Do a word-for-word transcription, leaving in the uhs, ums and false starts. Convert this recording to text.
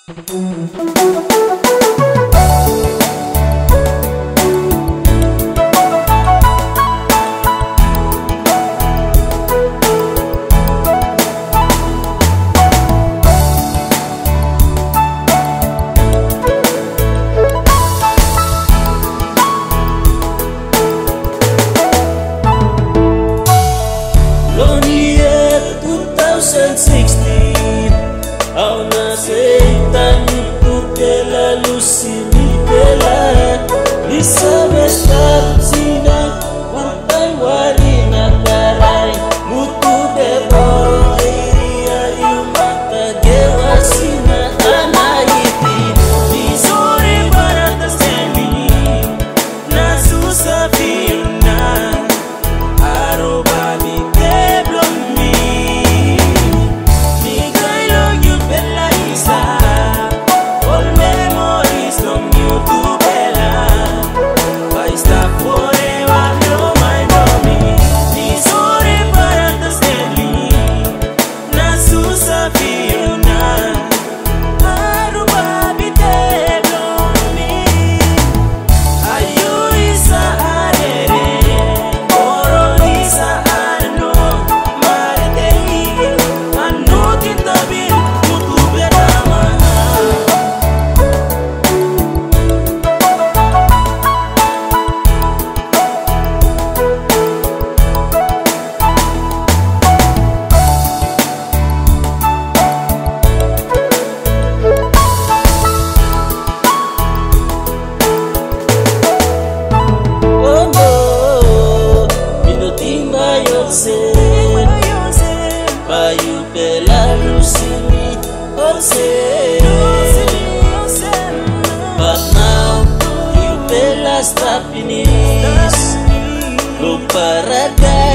Ao nasceitan tu pela lucini pela Isa besar sina Wantai warina karai Mutu deboro iria yumata gewa sina anaiti Misore barata semi Nasusa fiuna Aroba mi teblomi Bayu bela lucini But now you bela stop in this Lupa raga